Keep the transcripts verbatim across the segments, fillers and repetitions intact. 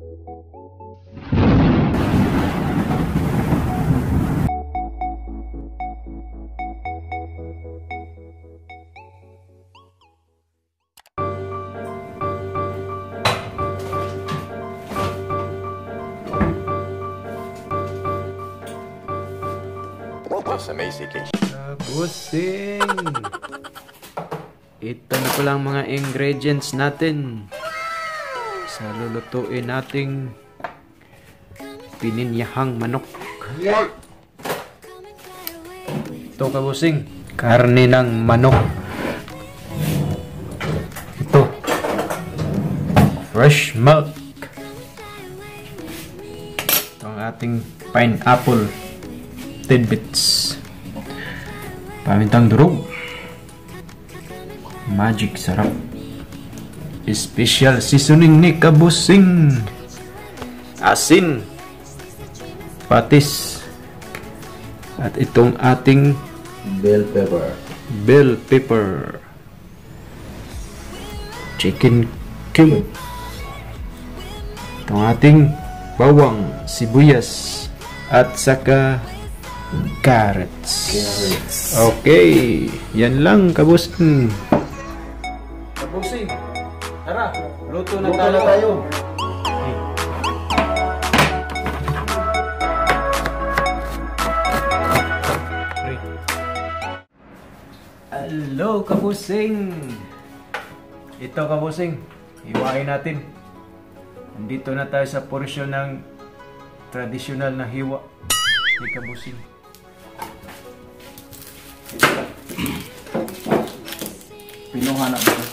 Kabusing! Ito na pala ang mga ingredients natin sa lulutuin nating pininyahang manok. Ito, kabusing, karne ng manok. Ito, fresh milk. Ito ang ating pineapple tidbits, pamintang durog, magic sarap, special seasoning ni kabusing, asin, patis, at itong ating bell pepper, bell pepper, chicken cube, itong ating bawang, sibuyas, at saka carrots. carrots. Okay, yan lang, kabusing. Kabusing, tara, luto na Luto tayo. na tayo. Hello, kabusing. Ito, kabusing, hiwain natin. Nandito na tayo sa porsyon ng tradisyonal na hiwa ni kabusing. Pinuha na ba?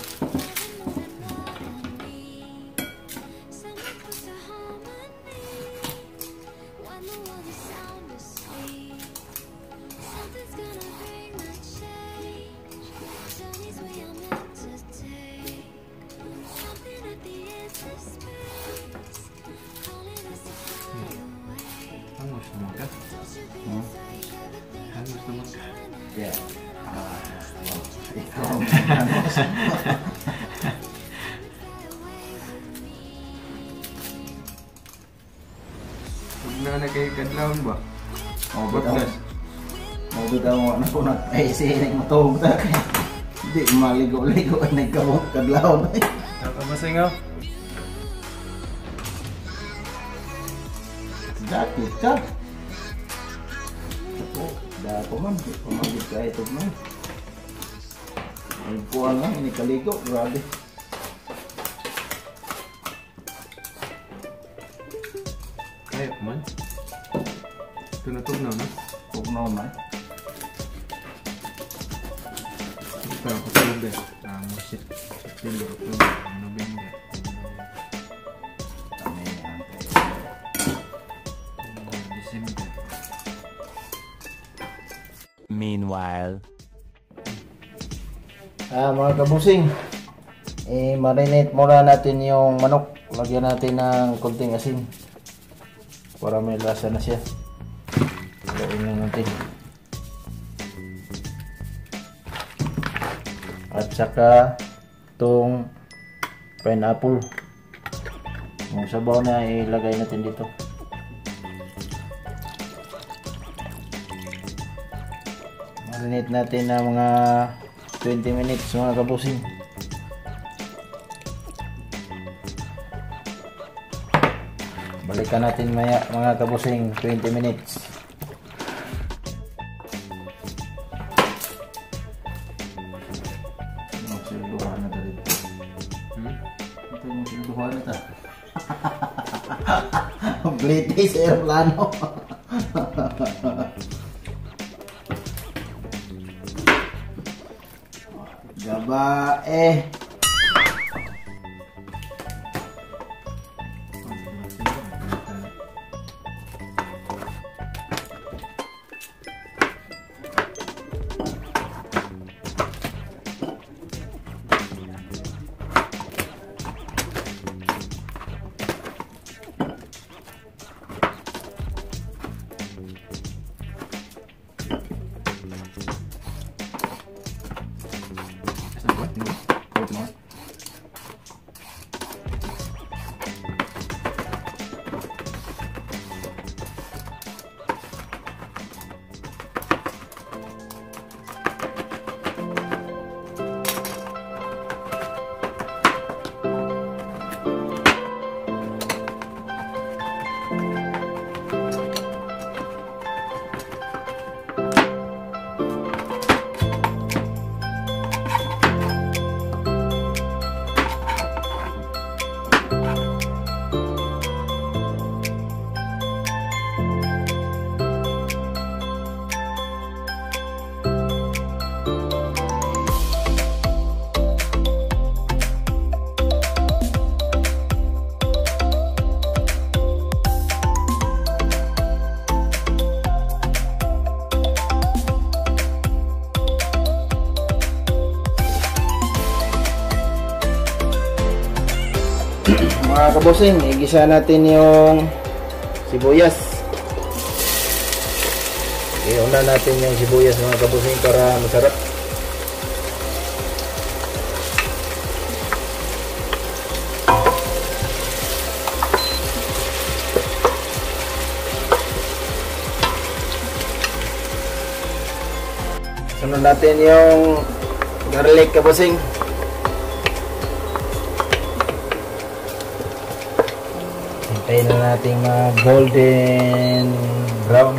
Hangus naman ka? Hmm? Hangus naman ka? Yeah. Ah, well, ikaw. Huwag na nagkikadlawan ba? Oh, Baklas. Mau bitaw mo na po nag-aysi mo tawag ta kaya hindi maligo-ligo ay nagkamot kadlaw na. Nakabasing ako? Dakit ka. Oh, dako man, pamagid ka ito man. Ay puan lang ini kaligo, grabe. Kaya man. Tunatog na na. Pugnaw man. Ito ako sa lugar. Ah, musit. September, October, November. Kami ang December. Meanwhile, Ah, mga kabusing, eh, marinate muna natin yung manok. Lagyan natin ng konting asin para may lasa na siya. Lagyan na natin. At saka itong pineapple. Yung sabaw na ilagay natin dito. Marinate natin na mga twenty minutes mga kabusing. Balikan natin maya mga kabusing, twenty minutes. Magsiluhan na ta dito. Hmm? Ito yung magsiluhan na ta. British aeroplano. Gaba eh. Mga kabusing, igisa natin yung sibuyas. Iuna natin yung sibuyas mga kabusing para masarap. Sunod natin yung garlic kabusing. Hintayin na natin mga golden brown.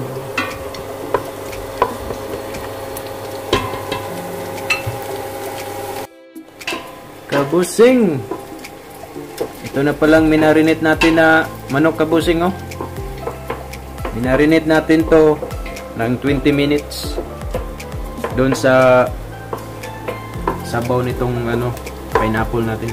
Kabusing! Ito na palang minarinate natin na manok kabusing, oh. Minarinate natin to ng twenty minutes doon sa sabaw nitong ano, pineapple natin.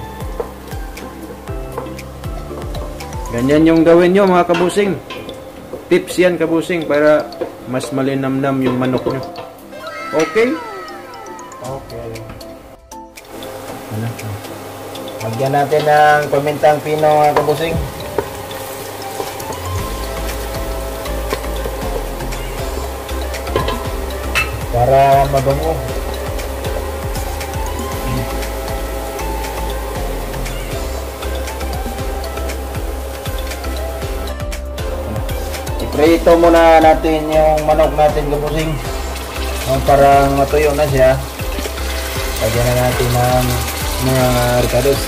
Ganyan yung gawin nyo mga kabusing. Tips yan kabusing para mas malinamnam yung manok nyo. Okay? Okay. Ano? Lagyan natin ng pamintang pino mga kabusing. Para mabango. Iprito muna natin yung manok natin kabusing. Parang matuyo na siya. Lagyan na natin ng mga ricados.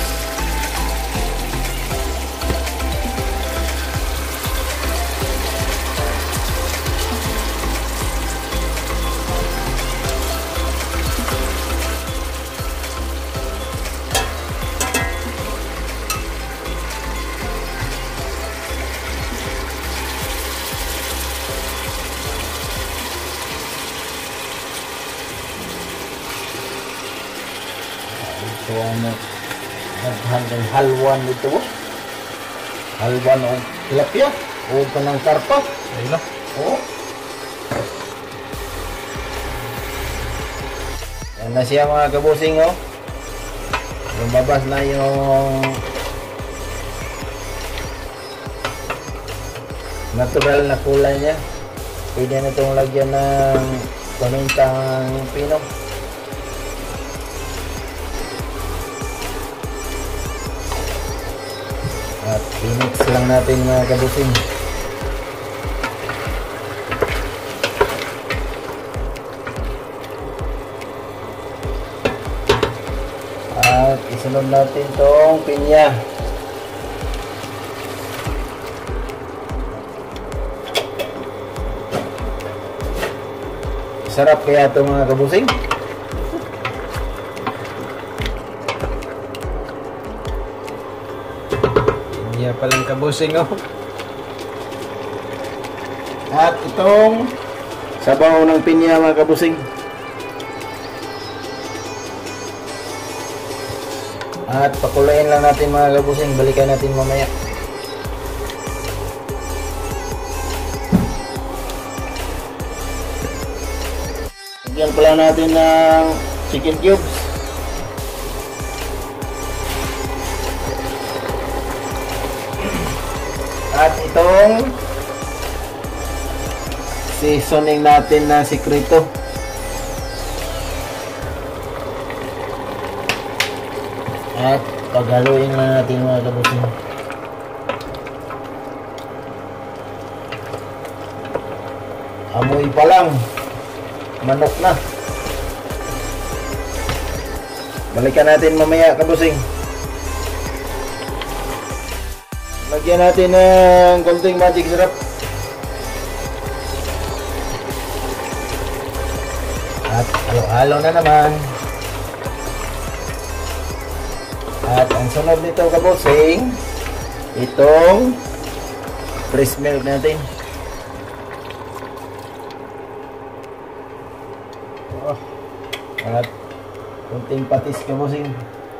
Ito ano, naghanggang halwan ito. Halwan o tilapia o kanang karpa. Ayun na. Oo. Yan na siya mga kabusing, oh. Lumabas na yung natural na kulay niya. Pwede na itong lagyan ng pamintang pino. At i-mix lang natin mga kabusing. At isunod natin tong pinya. Sarap kaya ito mga kabusing. Iya palang kabusing, oh. At itong sabaw ng pinya mga kabusing. At pakulayin lang natin mga kabusing. Balikan natin mamaya. Lagyan pala natin ng chicken cubes. At itong seasoning natin na sikreto. At paghaluin na natin mga kabusing. Amoy pa lang, manok na. Balikan natin mamaya kabusing. Lagyan natin ng konting magic syrup. At halo-halo na naman. At ang sunod nito kabusing, itong fresh milk natin. Oh. At konting patis kabusing.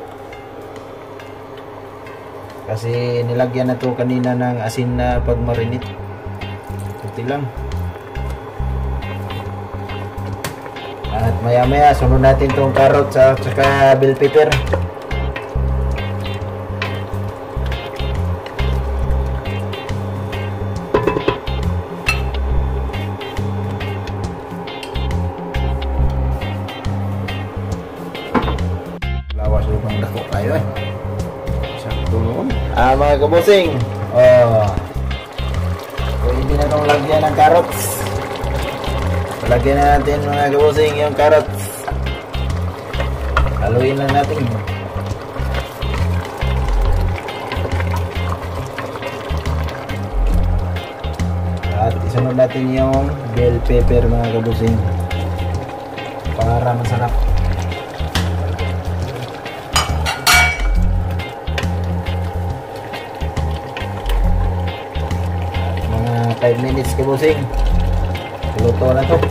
Kasi nilagyan na to kanina ng asin na pagmarinate. Kunti lang. At maya maya sunod natin tong carrots at saka bell pepper. eh. Sakto noon. Ah, mga kabusing. Oh. Pwede na itong lagyan ng carrots. Lagyan na natin mga kabusing yung carrots. Haluin lang natin. At isunod natin yung bell pepper mga kabusing para masarap. Mga five minutes kabusing. Luto na to.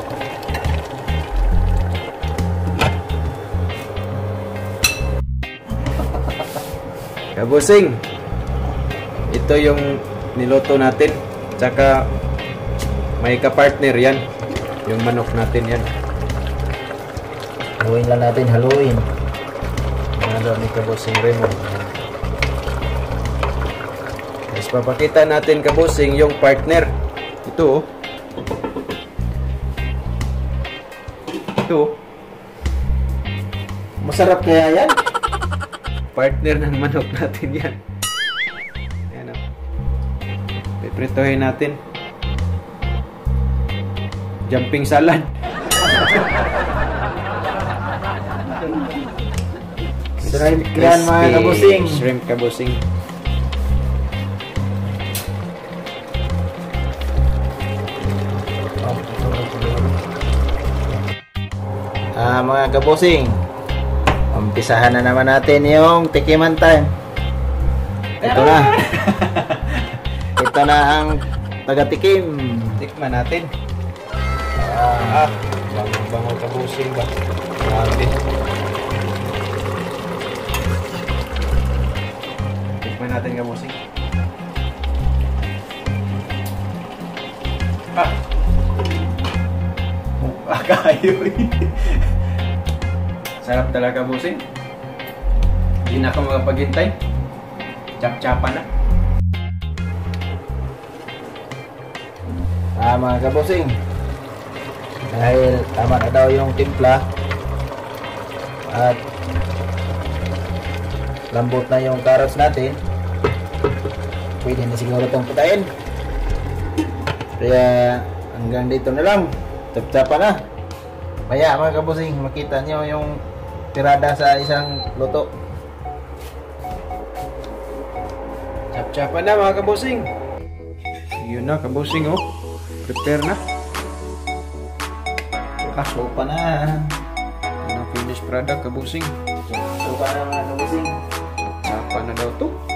Kabusing, ito yung niluto natin. Tsaka may kapartner yan. Yung manok natin yan. Haluin lang natin, haluin. Ano ni Kabusing Raymond. Tapos papakita natin Kabusing yung partner. Ito oh. Ito oh. Masarap kaya yan? Partner ng manok natin yan. Yan oh. Pipritohin natin. Jumping salad. Shrimp yan mga kabusing. Shrimp Kabusing. Ah, mga kabusing, umpisahan na naman natin yung tikiman time. Ito na. Ito na ang taga-tikim. Tikman natin. Ah, bango-bango Kabusing ba? Grabe. Tikman natin Kabusing. Ah! Mukha kayo eh. Sarap talaga Kabusing. Hindi na ako makapaghintay. Chap-chapa na. Ah, mga kabusing, dahil tama na daw yung timpla at lambot na yung carrots natin, pwede na siguro itong patayin. Kaya hanggang dito na lang. Tap-tapa na. Kaya mga kabusing, makita nyo yung tirada sa isang luto. Chap-chapa na mga Kabusing. Yun na Kabusing oh. Prepare na. Ah, sopa na. Ano finished product Kabusing. Sopa na mga kabusing. Chapa na daw to.